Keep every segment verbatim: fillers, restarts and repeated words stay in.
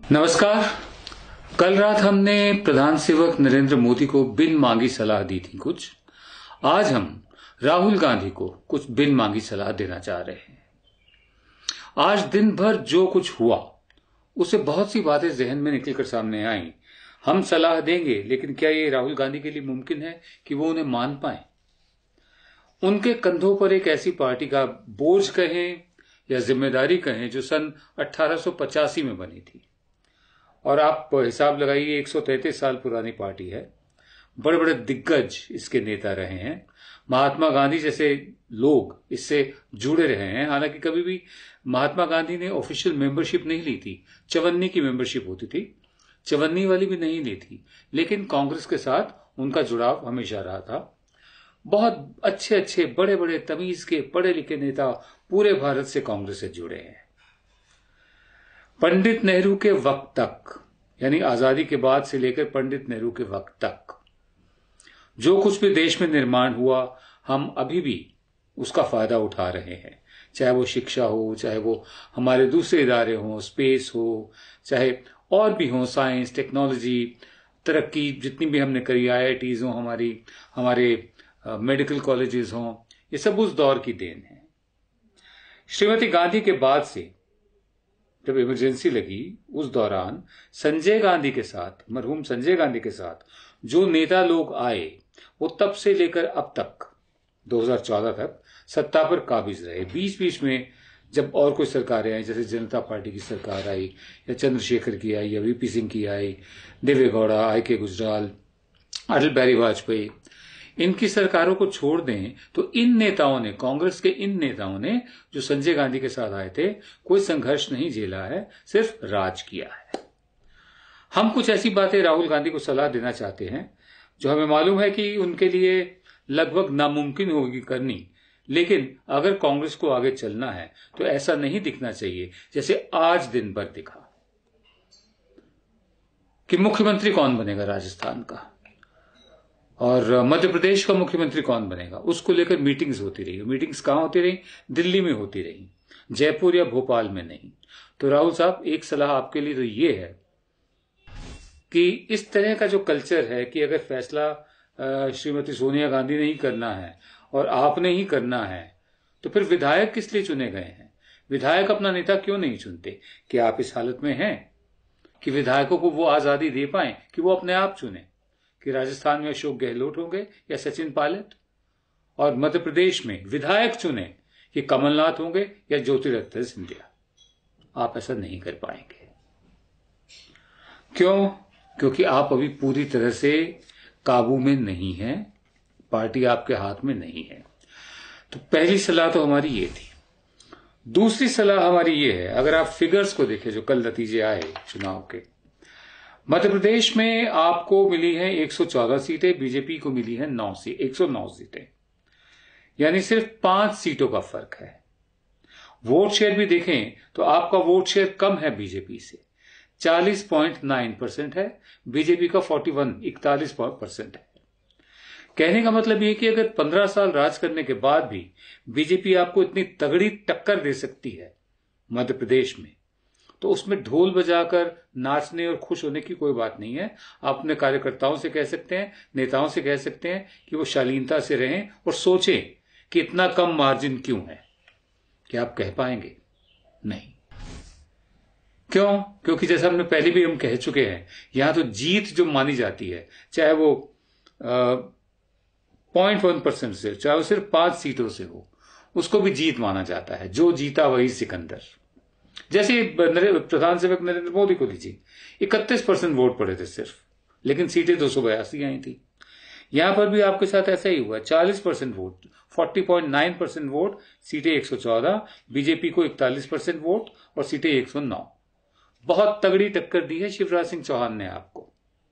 नमस्कार। कल रात हमने प्रधान सेवक नरेंद्र मोदी को बिन मांगी सलाह दी थी कुछ। आज हम राहुल गांधी को कुछ बिन मांगी सलाह देना चाह रहे हैं। आज दिन भर जो कुछ हुआ उससे बहुत सी बातें जहन में निकलकर सामने आई। हम सलाह देंगे, लेकिन क्या ये राहुल गांधी के लिए मुमकिन है कि वो उन्हें मान पाए? उनके कंधों पर एक ऐसी पार्टी का बोझ कहें या जिम्मेदारी कहें जो सन अठारह सौ पचासी में बनी थी, और आप हिसाब लगाइए एक सौ तैंतीस साल पुरानी पार्टी है। बड़े बड़े दिग्गज इसके नेता रहे हैं। महात्मा गांधी जैसे लोग इससे जुड़े रहे हैं। हालांकि कभी भी महात्मा गांधी ने ऑफिशियल मेंबरशिप नहीं ली थी, चवन्नी की मेंबरशिप होती थी, चवन्नी वाली भी नहीं ली थी, लेकिन कांग्रेस के साथ उनका जुड़ाव हमेशा रहा था। बहुत अच्छे अच्छे बड़े बड़े तमीज के पढ़े लिखे नेता पूरे भारत से कांग्रेस से जुड़े हैं। पंडित नेहरू के वक्त तक, यानी आजादी के बाद से लेकर पंडित नेहरू के वक्त तक जो कुछ भी देश में निर्माण हुआ, हम अभी भी उसका फायदा उठा रहे हैं। चाहे वो शिक्षा हो, चाहे वो हमारे दूसरे इदारे हों, स्पेस हो, चाहे और भी हो, साइंस, टेक्नोलॉजी, तरक्की जितनी भी हमने करी, आई आई टीज हों, हमारी हमारे मेडिकल कॉलेजेस हों, ये सब उस दौर की देन है। श्रीमती गांधी के बाद से जब इमरजेंसी लगी, उस दौरान संजय गांधी के साथ, मरहूम संजय गांधी के साथ जो नेता लोग आए, वो तब से लेकर अब तक दो हज़ार चौदह तक सत्ता पर काबिज रहे। बीच बीच में जब और कोई सरकारें आई, जैसे जनता पार्टी की सरकार आई, या चंद्रशेखर की आई, या वीपी सिंह की आई, देवेगौड़ा, आई के गुजराल, अटल बिहारी वाजपेयी, इनकी सरकारों को छोड़ दें तो इन नेताओं ने, कांग्रेस के इन नेताओं ने जो संजय गांधी के साथ आए थे, कोई संघर्ष नहीं झेला है, सिर्फ राज किया है। हम कुछ ऐसी बातें राहुल गांधी को सलाह देना चाहते हैं जो हमें मालूम है कि उनके लिए लगभग नामुमकिन होगी करनी, लेकिन अगर कांग्रेस को आगे चलना है तो ऐसा नहीं दिखना चाहिए जैसे आज दिन भर दिखा कि मुख्यमंत्री कौन बनेगा राजस्थान का और मध्य प्रदेश का मुख्यमंत्री कौन बनेगा, उसको लेकर मीटिंग्स होती रही। मीटिंग्स कहां होती रही? दिल्ली में होती रही, जयपुर या भोपाल में नहीं। तो राहुल साहब, एक सलाह आपके लिए तो ये है कि इस तरह का जो कल्चर है कि अगर फैसला श्रीमती सोनिया गांधी ने ही करना है और आपने ही करना है, तो फिर विधायक किस लिए चुने गए हैं? विधायक अपना नेता क्यों नहीं चुनते? कि आप इस हालत में हैं कि विधायकों को वो आजादी दे पाए कि वो अपने आप चुने कि राजस्थान में अशोक गहलोत होंगे या सचिन पायलट, और मध्य प्रदेश में विधायक चुने कि कमलनाथ होंगे या ज्योतिरादित्य सिंधिया? आप ऐसा नहीं कर पाएंगे। क्यों? क्योंकि आप अभी पूरी तरह से काबू में नहीं हैं, पार्टी आपके हाथ में नहीं है। तो पहली सलाह तो हमारी ये थी। दूसरी सलाह हमारी ये है, अगर आप फिगर्स को देखें जो कल नतीजे आए चुनाव के, मध्य प्रदेश में आपको मिली है एक सौ चौदह सीटें, बीजेपी को मिली है नौ सी एक सौ नौ सीटें, यानी सिर्फ पांच सीटों का फर्क है। वोट शेयर भी देखें तो आपका वोट शेयर कम है बीजेपी से, चालीस पॉइंट नौ परसेंट है, बीजेपी का इकतालीस इकतालीस परसेंट है। कहने का मतलब यह कि अगर पंद्रह साल राज करने के बाद भी बीजेपी आपको इतनी तगड़ी टक्कर दे सकती है मध्य प्रदेश में, तो उसमें ढोल बजाकर नाचने और खुश होने की कोई बात नहीं है। आप अपने कार्यकर्ताओं से कह सकते हैं, नेताओं से कह सकते हैं कि वो शालीनता से रहें और सोचें कि इतना कम मार्जिन क्यों है। क्या आप कह पाएंगे? नहीं। क्यों? क्योंकि जैसा हमने पहले भी हम कह चुके हैं, यहां तो जीत जो मानी जाती है, चाहे वो पॉइंट वन परसेंट से, चाहे वो सिर्फ पांच सीटों से हो, उसको भी जीत माना जाता है। जो जीता वही सिकंदर। जैसे प्रधान सेवक नरेंद्र मोदी को लीजिए, इकतीस परसेंट वोट पड़े थे सिर्फ, लेकिन सीटें दो सौ बयासी आई थी। यहां पर भी आपके साथ ऐसा ही हुआ, चालीस परसेंट वोट, चालीस पॉइंट नौ परसेंट वोट, सीटें एक सौ चौदह, बीजेपी को इकतालीस परसेंट वोट और सीटें एक सौ नौ। बहुत तगड़ी टक्कर दी है शिवराज सिंह चौहान ने आपको,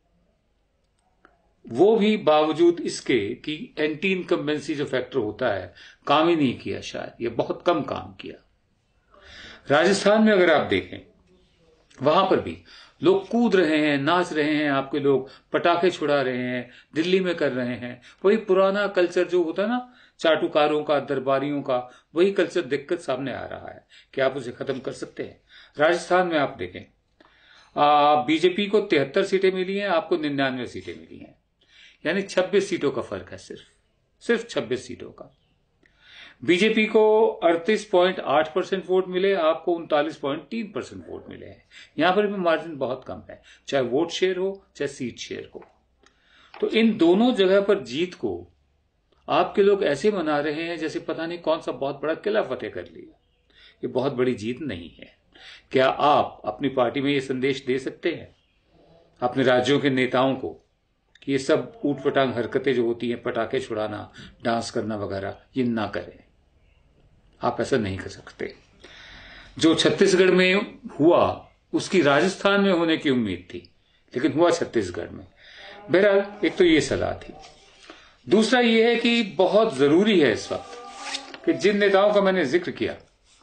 वो भी बावजूद इसके कि एंटी इनकम्बेंसी जो फैक्टर होता है काम ही नहीं किया, शायद ये बहुत कम काम किया। राजस्थान में अगर आप देखें, वहां पर भी लोग कूद रहे हैं, नाच रहे हैं, आपके लोग पटाखे छुड़ा रहे हैं, दिल्ली में कर रहे हैं। वही पुराना कल्चर जो होता है ना, चाटुकारों का, दरबारियों का, वही कल्चर दिक्कत सामने आ रहा है कि आप उसे खत्म कर सकते हैं। राजस्थान में आप देखें, बीजेपी को तिहत्तर सीटें मिली हैं, आपको निन्यानवे सीटें मिली हैं, यानी छब्बीस सीटों का फर्क है, सिर्फ सिर्फ छब्बीस सीटों का। बीजेपी को अड़तीस पॉइंट आठ परसेंट वोट मिले, आपको उनतालीस पॉइंट तीन परसेंट वोट मिले हैं। यहां पर भी मार्जिन बहुत कम है, चाहे वोट शेयर हो चाहे सीट शेयर हो। तो इन दोनों जगह पर जीत को आपके लोग ऐसे मना रहे हैं जैसे पता नहीं कौन सा बहुत बड़ा किला फतेह कर लिया। ये बहुत बड़ी जीत नहीं है। क्या आप अपनी पार्टी में ये संदेश दे सकते हैं अपने राज्यों के नेताओं को कि ये सब ऊटपटांग हरकतें जो होती हैं, पटाखे छुड़ाना, डांस करना वगैरह, ये ना करें? आप ऐसा नहीं कर सकते। जो छत्तीसगढ़ में हुआ उसकी राजस्थान में होने की उम्मीद थी, लेकिन हुआ छत्तीसगढ़ में। बहरहाल एक तो ये सलाह थी। दूसरा ये है कि बहुत जरूरी है इस वक्त कि जिन नेताओं का मैंने जिक्र किया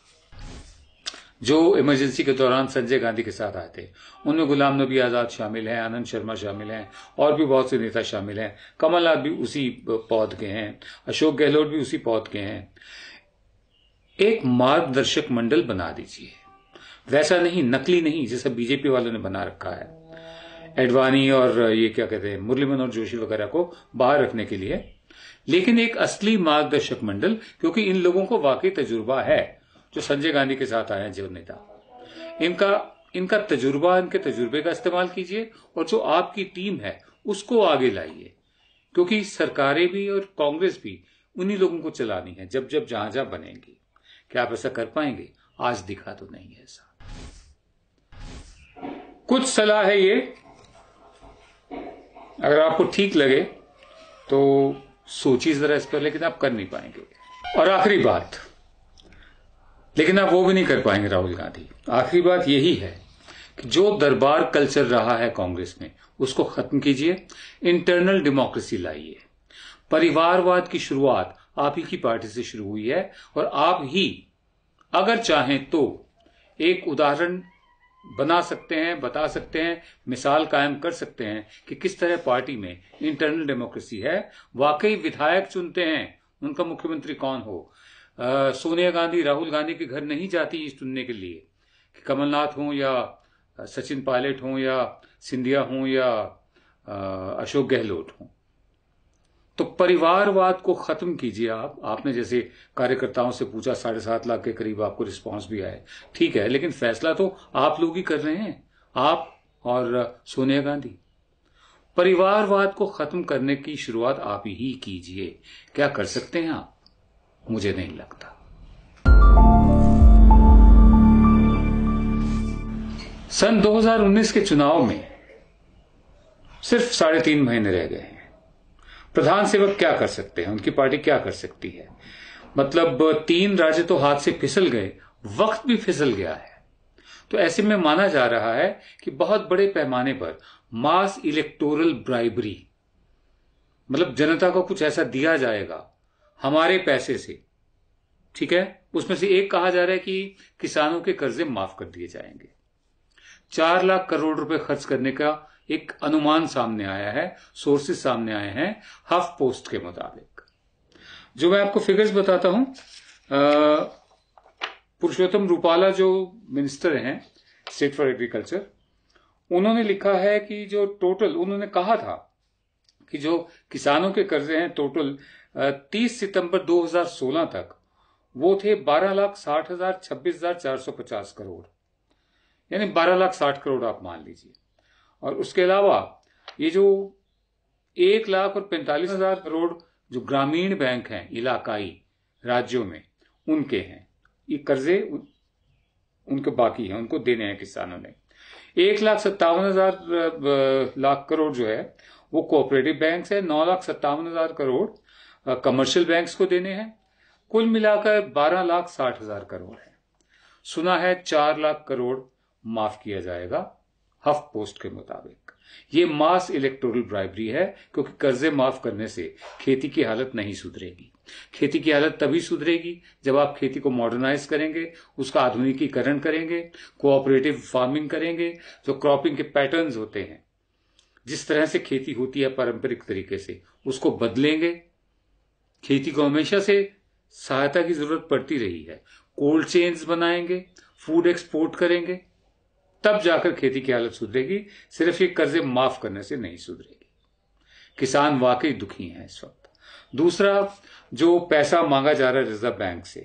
जो इमरजेंसी के दौरान संजय गांधी के साथ आए थे, उनमें गुलाम नबी आजाद शामिल हैं, आनंद शर्मा शामिल हैं, और भी बहुत से नेता शामिल हैं। कमलनाथ भी उसी पौध के हैं, अशोक गहलोत भी उसी पौध के हैं। एक मार्गदर्शक मंडल बना दीजिए, वैसा नहीं, नकली नहीं जैसा बीजेपी वालों ने बना रखा है, एडवाणी और ये क्या कहते हैं मुरली मनोहर जोशी वगैरह को बाहर रखने के लिए, लेकिन एक असली मार्गदर्शक मंडल, क्योंकि इन लोगों को वाकई तजुर्बा है। जो संजय गांधी के साथ आए हैं जो नेता, इनका इनका तजुर्बा, इनके तजुर्बे का इस्तेमाल कीजिए, और जो आपकी टीम है उसको आगे लाइए, क्योंकि सरकारें भी और कांग्रेस भी उन्हीं लोगों को चलानी है जब जब जहां जहां बनेंगी। क्या आप ऐसा कर पाएंगे? आज दिखा तो नहीं है ऐसा। कुछ सलाह है ये, अगर आपको ठीक लगे तो सोचिए जरा इस पर, लेकिन आप कर नहीं पाएंगे। और आखिरी बात, लेकिन आप वो भी नहीं कर पाएंगे राहुल गांधी। आखिरी बात यही है कि जो दरबार कल्चर रहा है कांग्रेस में उसको खत्म कीजिए, इंटरनल डेमोक्रेसी लाइए। परिवारवाद की शुरुआत आप ही की पार्टी से शुरू हुई है, और आप ही अगर चाहें तो एक उदाहरण बना सकते हैं, बता सकते हैं, मिसाल कायम कर सकते हैं कि किस तरह पार्टी में इंटरनल डेमोक्रेसी है। वाकई विधायक चुनते हैं, उनका मुख्यमंत्री कौन हो। आ, सोनिया गांधी राहुल गांधी के घर नहीं जाती चुनने के लिए कि कमलनाथ हों या सचिन पायलट हों या सिंधिया हों या आ, अशोक गहलोत हों। तो परिवारवाद को खत्म कीजिए आप। आपने जैसे कार्यकर्ताओं से पूछा, साढ़े सात लाख के करीब आपको रिस्पांस भी आए, ठीक है, लेकिन फैसला तो आप लोग ही कर रहे हैं, आप और सोनिया गांधी। परिवारवाद को खत्म करने की शुरुआत आप ही कीजिए। क्या कर सकते हैं आप? मुझे नहीं लगता। सन दो हज़ार उन्नीस के चुनाव में सिर्फ साढ़े तीन महीने रह गए हैं। प्रधान सेवक क्या कर सकते हैं, उनकी पार्टी क्या कर सकती है? मतलब तीन राज्य तो हाथ से फिसल गए, वक्त भी फिसल गया है। तो ऐसे में माना जा रहा है कि बहुत बड़े पैमाने पर मास इलेक्टोरल ब्राइबरी, मतलब जनता को कुछ ऐसा दिया जाएगा हमारे पैसे से, ठीक है। उसमें से एक कहा जा रहा है कि किसानों के कर्जे माफ कर दिए जाएंगे। चार लाख करोड़ रुपए खर्च करने का एक अनुमान सामने आया है, सोर्सेज सामने आए हैं हफ पोस्ट के मुताबिक। जो मैं आपको फिगर्स बताता हूं, पुरुषोत्तम रूपाला जो मिनिस्टर हैं स्टेट फॉर एग्रीकल्चर, उन्होंने लिखा है कि जो टोटल, उन्होंने कहा था कि जो किसानों के कर्जे हैं टोटल तीस सितंबर दो हज़ार सोलह तक वो थे बारह लाख साठ हजार छब्बीस हजार चार सौ पचास करोड़, यानी बारह लाख साठ करोड़ आप मान लीजिए। और उसके अलावा ये जो एक लाख और पैंतालीस हजार करोड़ जो ग्रामीण बैंक हैं इलाकाई राज्यों में, उनके हैं ये कर्जे, उनके बाकी हैं, उनको देने हैं किसानों ने। एक लाख सत्तावन हजार लाख करोड़ जो है वो कोऑपरेटिव बैंक है, नौ लाख सत्तावन हजार करोड़ कमर्शियल बैंक्स को देने हैं। कुल मिलाकर बारह लाख साठ हजार करोड़ है। सुना है चार लाख करोड़ माफ किया जाएगा हफ पोस्ट के मुताबिक। ये मास इलेक्टोरल ब्राइबरी है, क्योंकि कर्जे माफ करने से खेती की हालत नहीं सुधरेगी। खेती की हालत तभी सुधरेगी जब आप खेती को मॉडर्नाइज करेंगे, उसका आधुनिकीकरण करेंगे, कोऑपरेटिव फार्मिंग करेंगे, जो क्रॉपिंग के पैटर्न्स होते हैं, जिस तरह से खेती होती है पारंपरिक तरीके से, उसको बदलेंगे। खेती को हमेशा से सहायता की जरूरत पड़ती रही है। कोल्ड चेन्स बनाएंगे, फूड एक्सपोर्ट करेंगे, तब जाकर खेती की हालत सुधरेगी, सिर्फ ये कर्जे माफ करने से नहीं सुधरेगी। किसान वाकई दुखी हैं इस वक्त। दूसरा, जो पैसा मांगा जा रहा है रिजर्व बैंक से,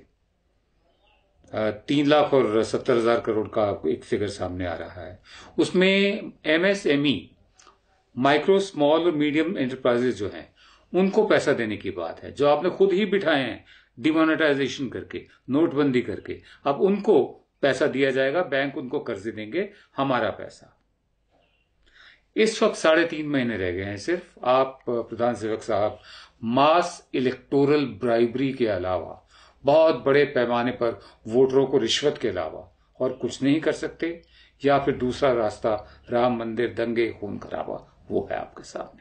तीन लाख और सत्तर हजार करोड़ का एक फिगर सामने आ रहा है, उसमें एमएसएमई, माइक्रो स्मॉल और मीडियम एंटरप्राइजेस जो हैं उनको पैसा देने की बात है, जो आपने खुद ही बिठाए हैं डिमोनेटाइजेशन करके, नोटबंदी करके। अब उनको पैसा दिया जाएगा, बैंक उनको कर्जे देंगे, हमारा पैसा। इस वक्त साढ़े तीन महीने रह गए हैं सिर्फ। आप प्रधान सेवक साहब मास इलेक्टोरल ब्राइबरी के अलावा, बहुत बड़े पैमाने पर वोटरों को रिश्वत के अलावा और कुछ नहीं कर सकते, या फिर दूसरा रास्ता राम मंदिर, दंगे, खून खराबा, वो है आपके सामने।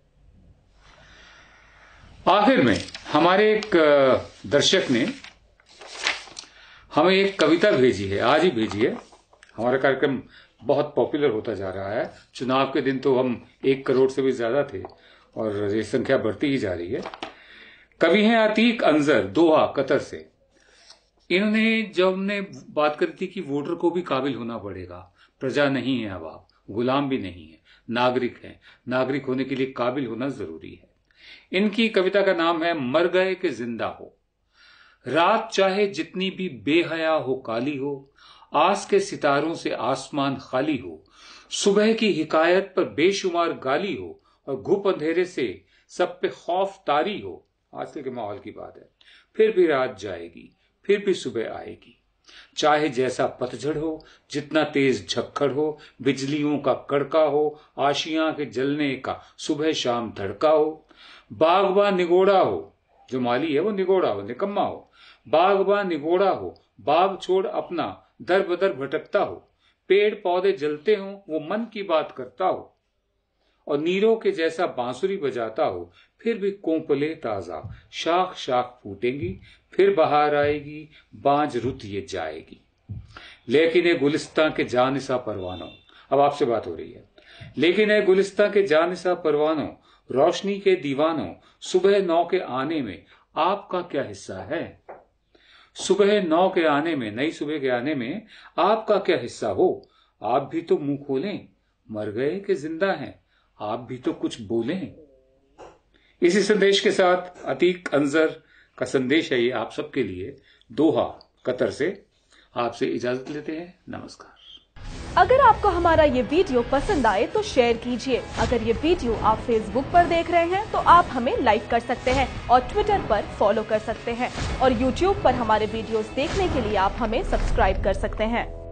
आखिर में हमारे एक दर्शक ने हमें एक कविता भेजी है, आज ही भेजी है। हमारा कार्यक्रम बहुत पॉपुलर होता जा रहा है। चुनाव के दिन तो हम एक करोड़ से भी ज्यादा थे और ये संख्या बढ़ती ही जा रही है। कवि हैं अतीक अंजर, दोहा, कतर से। इन्होंने जब हमने बात करी थी कि वोटर को भी काबिल होना पड़ेगा, प्रजा नहीं है अब आप, गुलाम भी नहीं है, नागरिक है, नागरिक होने के लिए काबिल होना जरूरी है। इनकी कविता का नाम है मर गए कि जिंदा हो। रात चाहे जितनी भी बेहया हो, काली हो, आस के सितारों से आसमान खाली हो, सुबह की हिकायत पर बेशुमार गाली हो और घुप अंधेरे से सब पे खौफ तारी हो। आजकल के माहौल की बात है। फिर भी रात जाएगी, फिर भी सुबह आएगी। चाहे जैसा पतझड़ हो, जितना तेज झक्कड़ हो, बिजलियों का कड़का हो, आशियां के जलने का सुबह शाम धड़का हो, बागबान निगोड़ा हो, जो माली है वो निगोड़ा हो, निकम्मा हो, बागबान निगोड़ा हो, बाग छोड़ अपना दर बदर भटकता हो, पेड़ पौधे जलते हो, वो मन की बात करता हो, और नीरों के जैसा बांसुरी बजाता हो, फिर भी कोंपले ताजा, शाख शाख फूटेंगी, फिर बहार आएगी, बांझ रुत ये जाएगी। लेकिन ए गुलिस्तां के जानिसा परवानों, अब आपसे बात हो रही है, लेकिन ए गुलिस्तां के जानिसा परवानों, रोशनी के दीवानों, सुबह नौ के आने में आपका क्या हिस्सा है? सुबह नौ के आने में, नई सुबह के आने में आपका क्या हिस्सा हो? आप भी तो मुंह खोलें, मर गए कि जिंदा हैं, आप भी तो कुछ बोलें। इसी संदेश के साथ अतीक अंजर का संदेश है ये आप सबके लिए, दोहा, कतर से। आपसे इजाजत लेते हैं, नमस्कार। अगर आपको हमारा ये वीडियो पसंद आए तो शेयर कीजिए। अगर ये वीडियो आप फेसबुक पर देख रहे हैं तो आप हमें लाइक कर सकते हैं और ट्विटर पर फॉलो कर सकते हैं, और यूट्यूब पर हमारे वीडियोस देखने के लिए आप हमें सब्सक्राइब कर सकते हैं।